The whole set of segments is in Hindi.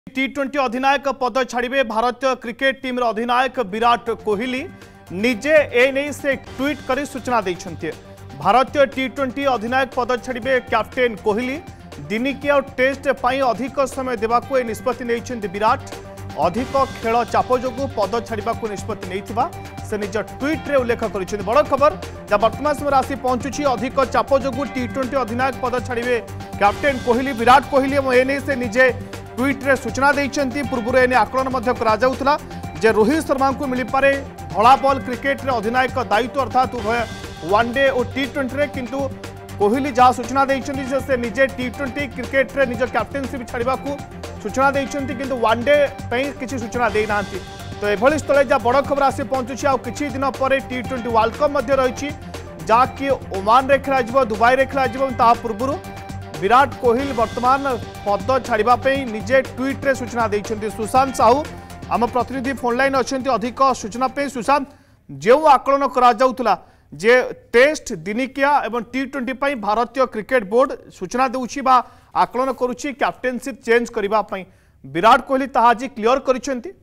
टी20 अधिनायक पद छाड़े भारतीय क्रिकेट टीम अधिनायक विराट कोहली निजे एने से ट्वीट कर सूचना देते। भारतीय टी20 अधिनायक पद छाड़े कैप्टेन कोहली दिनिकिया और टेस्ट पर अधिक समय देवाक निष्पत्ति नहीं। विराट अधिक खेल चाप जो पद छाड़ा निष्पत्ति नहीं से निज ट्वीट रे उल्लेख कर। बड़ खबर जहाँ वर्तमान समय राशि पहुंचुची अधिक चाप जो टी20 अधिनायक पद छाड़े कैप्टेन कोहली विराट कोहली और एने से निजे ट्वीट रे सूचना देइछन्ती। पूर्व एने आकलन करा जे रोहित शर्मा को मिल पारे धला बॉल क्रिकेट रे अधिनायक दायित्व अर्थात उभय वनडे और टी20 रे, किंतु कोहली जहाँ सूचना देइछन्ती से निजे टी20 क्रिकेट रे निज कैप्टेनशिप छाड़ा सूचना देइछन्ती, किंतु वनडे किसी सूचना देना। तो एभली स्थले जहाँ बड़ खबर आसी पहुंचुची आ किछि दिन पर टी20 वर्ल्ड कप मध्य रही जहाँकि ओमान रे खेला दुबई रे खेला पूर्व विराट कोहली वर्तमान पद छाड़ापी निजे ट्वीट रे सूचना देइछन्ती। सुशांत साहू आम प्रतिनिधि फोन लाइन अच्छा अधिक सूचना पे। सुशांत, जो आकलन करा जे टेस्ट दिनिकिया एवं टी20 पर भारतीय क्रिकेट बोर्ड सूचना देउछि बा आकलन करुछि कैप्टेनशिप चेंज करबा पई, विराट कोहली ताहा आज क्लियर करिसेंती।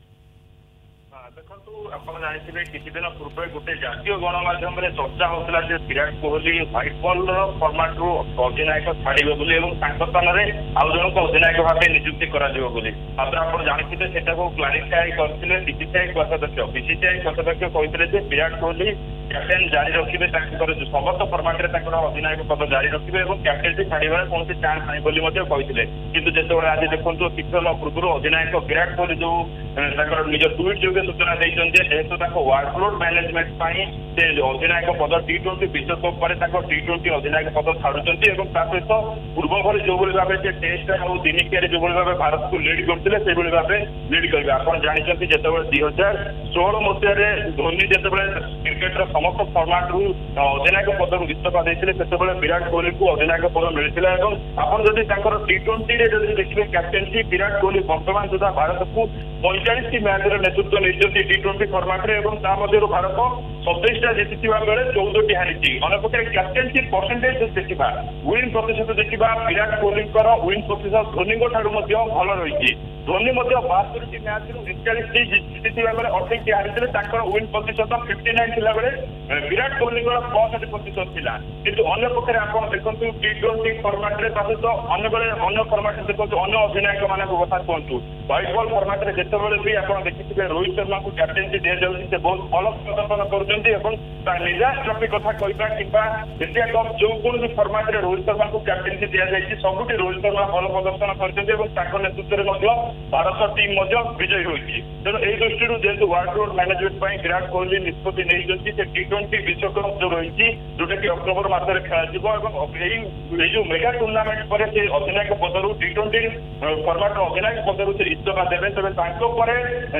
ଆପଣ ଜାଣିଥିବେ କିଛି ଦିନ ପୂର୍ବେ ଗୋଟେ ଜାତୀୟ ଗଣମାଧ୍ୟମରେ ଚର୍ଚ୍ଚା ହେଉଥିଲା ଯେ ବିରାଟ କୋହଲି ହ୍ୱାଇଟ୍ ବଲ୍ର ଫର୍ମାଟରୁ ଅଧିନାୟକ ଛାଡ଼ିବେ ବୋଲି ଏବଂ ତାଙ୍କ ସ୍ଥାନରେ ଆଉ ଜଣଙ୍କ ଅଧିନାୟକ ଭାବେ ନିଯୁକ୍ତି କରାଯିବ ବୋଲି। ତାପରେ ଆପଣ ଜାଣିଥିବେ ସେଟାକୁ କ୍ଲାରିଫାଇ କରିଥିଲେ ବିସିସିଆଇ କୋଷାଧ୍ୟକ୍ଷ। ବିସିସିଆଇ କୋଷାଧ୍ୟକ୍ଷ କହିଥିଲେ ଯେ ବିରାଟ କୋହଲି କ୍ୟାପ୍ଟେନ୍ ଜାରି ରଖିବେ, ତାଙ୍କର ସମସ୍ତ ଫର୍ମାଟରେ ତାଙ୍କର ଅଧିନାୟକ ପଦ ଜାରି ରଖିବେ ଏବଂ କ୍ୟାପ୍ଟେନ୍ସି ଛାଡ଼ିବାର କୌଣସି ଚାନ୍ସ ନାହିଁ ବୋଲି ମଧ୍ୟ କହିଥିଲେ। କିନ୍ତୁ ଯେତେବେଳେ ଆଜି ଦେଖନ୍ତୁ କିଛି ସମୟ ପୂର୍ବରୁ ଅଧିନାୟକ ବିରାଟ କୋହଲି ଯୋଉ ତାଙ୍କର ନିଜ ଟ୍ୱିଟ୍ ଯୋଗେ ସୂଚନା ଦେଇଛନ୍ତି ଯେହେତୁ ତାଙ୍କ ୱାର୍କଲୋଡ୍ ମ୍ୟାନେଜମେଣ୍ଟ ପାଇଁ ସେ ଅଧିନାୟକ ପଦ ଟି20 ବିଶ୍ୱକପ୍ ପରେ ତାଙ୍କ ଟି20 ଅଧିନାୟକ ପଦ ଛାଡୁଛନ୍ତି ଏବଂ ତା ସହିତ ପୂର୍ବ ଭଳି ଯୋଉଭଳି ଭାବେ ସେ ଟେଷ୍ଟ ଆଉ ଦିନିକିଆରେ ଯୋଉଭଳି ଭାବେ ଭାରତକୁ ଲିଡ୍ କରୁଥିଲେ ସେଇଭଳି ଭାବେ ଲିଡ୍ କରିବେ। ଆପଣ ଜାଣିଛନ୍ତି ଯେତେବେଳେ 2016 ମସିହାରେ ଧୋନି ଯେତେବେଳେ କ୍ରିକେଟର ସମସ୍ତ ଫର୍ମାଟରୁ ଅଧିନାୟକ ପଦରୁ ଇସ୍ତଫା ଦେଇଥିଲେ ସେତେବେଳେ ବିରାଟ କୋହଲିକୁ ଅଧିନାୟକ ପଦ ମିଳିଥିଲା ଏବଂ ଆପଣ ଯଦି ତାଙ୍କର ଟି20ରେ ଯଦି ଦେଖିବେ କ୍ୟାପ୍ଟେନ୍ସି ବିରାଟ କୋହଲି ବର୍ତ୍ତମାନ ସୁଦ୍ଧା ଭାରତକୁ 45ଟି ମ୍ୟାଚର ନେତୃତ୍ୱ ନେଇଛନ୍ତି ଟି20 ଫର୍ମାଟରେ ଏବଂ ତା ମଧ୍ୟରୁ ଭାରତ 27ଟା ଜିତିଥିବା ବେଳେ 14ଟି ହାରିଛି। ଅନ୍ୟପକ୍ଷରେ କ୍ୟାପ୍ଟେନସିପ୍ ପରସେଣ୍ଟେଜ ଦେଖିବା, ୱିନ୍ ପ୍ରତିଶତ ଦେଖିବା, ବିରାଟ କୋହଲିଙ୍କର ୱିନ୍ ପ୍ରତିଶତ ଧୋନିଙ୍କ ଠାରୁ ମଧ୍ୟ ଭଲ ରହିଛି। ଧୋନି ମଧ୍ୟ 72ଟି ମ୍ୟାଚରୁ 41ଟି ଜିତିଥିବା ବେଳେ 28ଟି ହାରିଥିଲେ। ତାଙ୍କର ୱିନ୍ ପ୍ରତିଶତ 59 ଥିଲା ବେଳେ ବିରାଟ କୋହଲିଙ୍କର 65% ଥିଲା। କିନ୍ତୁ ଅନ୍ୟପକ୍ଷରେ ଆପଣ ଦେଖନ୍ତୁ ଟି20 ଫର୍ମାଟରେ ତା ସହିତ ଅନ୍ୟ ଫର୍ମାଟରେ ଦେଖନ୍ତୁ ଅନ୍ୟ ଅଧିନାୟକ ମାନଙ୍କ କଥା କୁହନ୍ତୁ। ହ୍ୱାଇଟ୍ ବଲ୍ ଫର୍ମାଟରେ ଯେତେବେଳେ ବି ଆପଣ ଦେଖିଥିବେ ରୋହିତ ଶର୍ମାଙ୍କୁ କ୍ୟାପ୍ଟେନ୍ସି ଦିଆଯାଉଛି, ସେ ବହୁତ ଭଲ ପ୍ରଦର୍ଶନ କରୁଛନ୍ତି ଏବଂ ତା ନିରାଶ ଟ୍ରଫି କଥା କହିବା କିମ୍ବା ଏସିଆ କପ୍ ଯୋଉ କୌଣସି ଫର୍ମାଟରେ ରୋହିତ ଶର୍ମାଙ୍କୁ କ୍ୟାପ୍ଟେନ୍ସି ଦିଆଯାଇଛି ସବୁଠି ରୋହିତ ଶର୍ମା ଭଲ ପ୍ରଦର୍ଶନ କରିଛନ୍ତି ଏବଂ ତାଙ୍କ ନେତୃତ୍ୱରେ ମଧ୍ୟ ଭାରତ ଟିମ୍ ମଧ୍ୟ ବିଜୟୀ ହୋଇଛି। ତେଣୁ ଏହି ଦୃଷ୍ଟିରୁ ଯେହେତୁ ୱାର୍କଲୋଡ୍ ମ୍ୟାନେଜମେଣ୍ଟ ପାଇଁ ବିରାଟ କୋହଲି ନିଷ୍ପତ୍ତି ନେଇଛନ୍ତି ସେ ଟି20 ବିଶ୍ୱକପ୍ ଯୋଉ ରହିଛି ଯୋଉଟାକି ଅକ୍ଟୋବର ମାସରେ ଖେଳାଯିବ ଏବଂ ଏଇ ଯୋଉ ମେଗା ଟୁର୍ଣ୍ଣାମେଣ୍ଟ ପରେ ସେ ଅଧିନାୟକ ପଦରୁ ଟି20 ଫର୍ମାଟର ଅଧିନାୟକ ପଦରୁ ସେ ଇସ୍ତଫା ଦେବେ। ତେବେ ତାଙ୍କ ପରେ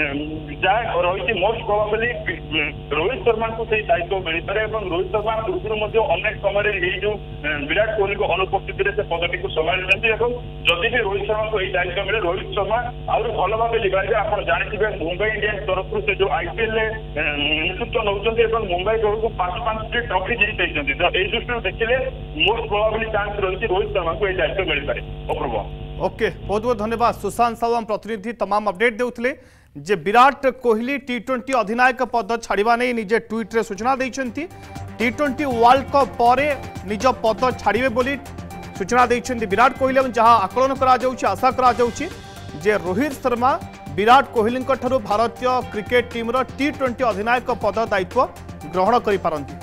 ଯାହା ରହିଛି ମୋଷ୍ଟ ପ୍ରୋବାବଲି ରୋହିତ ଶର୍ମାଙ୍କୁ ସେଇ ଦାୟିତ୍ୱ ମିଳିପାରେ ଏବଂ ରୋହିତ ଶର୍ମା ପୂର୍ବରୁ ମଧ୍ୟ ଅନେକ ସମୟରେ ଏଇ ଯୋଉ ବିରାଟ କୋହଲିଙ୍କ ଅନୁପସ୍ଥିତିରେ ସେ ପଦଟିକୁ ସମ୍ଭାଳିଛନ୍ତି ଏବଂ ଯଦି ବି ରୋହିତ ଶର୍ମାଙ୍କୁ ଏଇ ଦାୟିତ୍ୱ ମିଳେ ରୋହିତ ଶର୍ମା ଆହୁରି ଭଲ ଭାବେ ଲିଭାଇବେ। ଆପଣ ଜାଣିଥିବେ ମୁମ୍ବାଇ ଇଣ୍ଡିଆନ୍ସ ତରଫରୁ ସେ ଯୋଉ IPL ନେତୃତ୍ୱ ନେଉଛନ୍ତି ଏବଂ ମୁମ୍ବାଇ ତରଫରୁ 5ଟି ଟ୍ରଫି ଜିତିଛନ୍ତି। ତ ଏଇ ଦୃଷ୍ଟିରୁ ଦେଖିଲେ ମୋଷ୍ଟ ପ୍ରୋବାବଲି ଚାନ୍ସ ରହିଛି ରୋହିତ ଶର୍ମାଙ୍କୁ ଏଇ ଦାୟିତ୍ୱ मिलपारे। ओके, बहुत बहुत धन्यवाद सुशांत साहू प्रतिनिधि तमाम अपडेट देउथिले जे विराट कोहली टी20 अधिनायक पद छाड़ा नहीं निजे ट्वीट रे सूचना देइछन्ती। टी20 वर्ल्ड कप पर निज पद छाड़े बोली सूचना देइछन्ती विराट कोहली। जहाँ आकलन करा जाउछि आशा करा जाउछि जे रोहित शर्मा विराट कोहली ठारू भारतीय क्रिकेट टीम टी20 अधिनायक पद दायित्व ग्रहण करि पारंती।